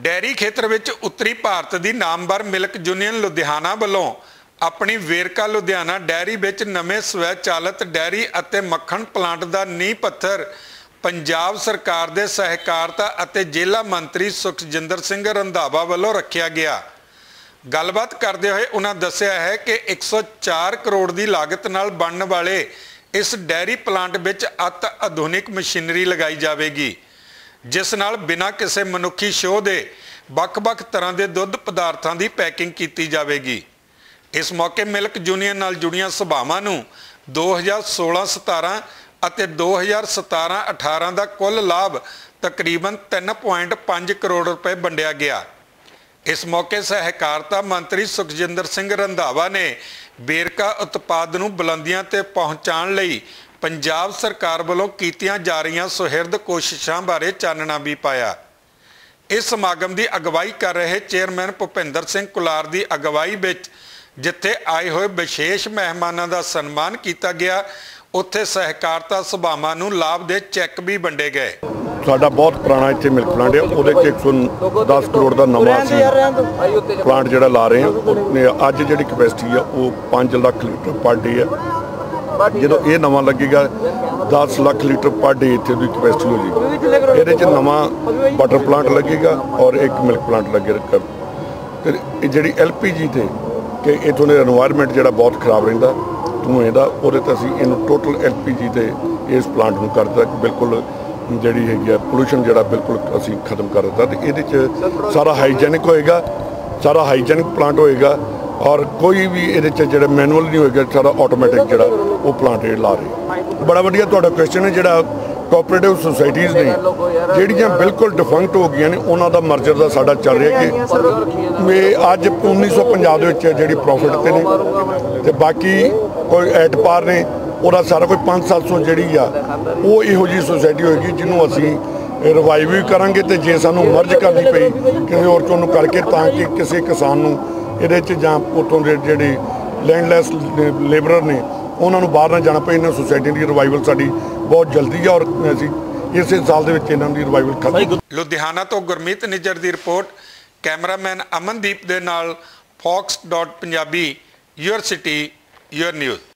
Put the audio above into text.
Dairy खेत्र विच उत्तरी भारत की नामवर मिल्क यूनियन लुधियाना वालों अपनी वेरका लुधियाना डेयरी विच नवे स्वैचालित डेयरी अते मक्खण प्लांट का नींह पत्थर पंजाब सरकार के सहकारिता अते जिला मंत्री सुखजिंदर सिंह रंधावा वालों रखा गया। गलबात करते हुए उन्होंने दस्सिया है कि 104 करोड़ की लागत नाल बनने वाले इस डेयरी प्लांट विच अति आधुनिक मशीनरी लगाई जाएगी, जिस नाल बिना किसी मनुखी शोध के ਵੱਖ-ਵੱਖ तरह के दुध पदार्थों की पैकिंग की जाएगी। इस मौके मिल्क यूनियन नाल जुड़ियां सभावां नूं 2016-17 ਅਤੇ 2017-18 का कुल लाभ तकरीबन 3.5 करोड़ रुपए वंडिया गया। इस मौके सहकारिता मंत्री सुखजिंदर सिंह रंधावा ने वेरका उत्पाद नूं बुलंदियां ते पहुंचाउण लई पंजाब सरकार वालों कीतियां जा रही सुहिरद कोशिशों बारे चानना भी पाया। इस समागम की अगवाई कर रहे चेयरमैन भुपिंदर सिंह कुलार की अगवाई विच जिथे आए हुए विशेष मेहमानों का सन्मान किया गया, उत्थे सहकारिता सभावां नूं लाभ दे चैक भी वंडे गए। साडा बहुत पुराना इत्थे मिल्क प्लांट है, उहदे 110 करोड़ का नवा असीं प्लांट जिहड़ा ला रहे हैं। अज जिहड़ी कैपेसिटी है वो 5 लाख लीटर पर डे है। जो ये नवा लगेगा 10 लाख लीटर पर डे इत्थे दी कैपेसिटी हो जाएगी। इहदे च नवा बटर प्लांट लगेगा और एक मिल्क प्लांट लगेगा। ते जिहड़ी LPG थे कि इत्थों का एनवायरमेंट जिहड़ा बहुत खराब रहिंदा धुएं दा, उहदे ते असीं इहनूं टोटल LPG ते इस प्लांट नूं कर दित्ता, बिल्कुल जिहड़ी हैगी आ पोल्यूशन जिहड़ा बिल्कुल असीं खत्म कर दित्ता। ते इहदे च सारा हाईजैनिक होएगा, सारा हाईजैनिक प्लांट होएगा और कोई भी इहदे च जिहड़ा मैनुअल नहीं होएगा, सारा ऑटोमैटिक जिहड़ा वो प्लांट ला रहे। बड़ा वधिया तुहाडा क्वेश्चन है। जिहड़ा कोऑपरेटिव सोसाइटीज़ ने ਜਿਹੜੀਆਂ बिल्कुल डिफंक्ट हो गई ने, उन्हों का मर्जर का साडा चल रहा है कि अज 1950 ਦੇ ਵਿੱਚ ਜਿਹੜੀ प्रॉफिट ते ने ते बाकी कोई एटपार ने ਉਹਦਾ सारा कोई 500-700 ਜਿਹੜੀ ਆ ਉਹ ਇਹੋ ਜਿਹੀ सोसाइटी होएगी ਜਿਹਨੂੰ ਅਸੀਂ रिवाइव भी करांगे ਤੇ ਜੇ ਸਾਨੂੰ ਮਰਜ ਕਰਨੀ ਪਈ ਕਿਸੇ ਹੋਰ ਚੋਂ ਨੂੰ ਕਰਕੇ ਤਾਂ ਕਿ ਕਿਸੇ ਕਿਸਾਨ ਨੂੰ ਇਹਦੇ 'ਚ ਜਾਂ ਉੱਥੋਂ ਦੇ ਜਿਹੜੇ ਲੈਂਡਲੈਸ ਲੇਬਰਰ ਨੇ ਉਹਨਾਂ ਨੂੰ ਬਾਹਰ ਨਾ ਜਾਣਾ ਪਏ। ਇਹਨਾਂ सोसाइटी ਦੀ ਰਿਵਾਈਵਲ ਸਾਡੀ बहुत जल्दी है और ਅਸੀਂ ਇਸੇ ਸਾਲ ਦੇ ਵਿੱਚ ਇਹਨਾਂ ਦੀ ਰਿਵਾਈਵਲ ਕਰਾਂਗੇ। ਲੁਧਿਆਣਾ ਤੋਂ ਗੁਰਮੀਤ ਨਿੱਜਰ ਦੀ ਰਿਪੋਰਟ, ਕੈਮਰਾਮੈਨ ਅਮਨਦੀਪ ਦੇ ਨਾਲ fox.punjabi, your city, your news।